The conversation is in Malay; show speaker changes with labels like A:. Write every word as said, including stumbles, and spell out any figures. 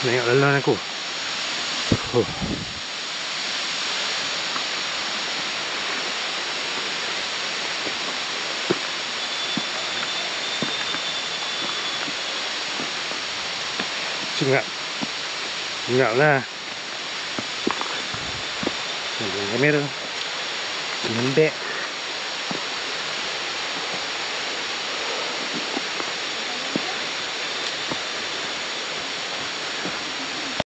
A: Tengok laluan aku. Huh. Cengap. Cengap lah. Ambil kamera. Lembek.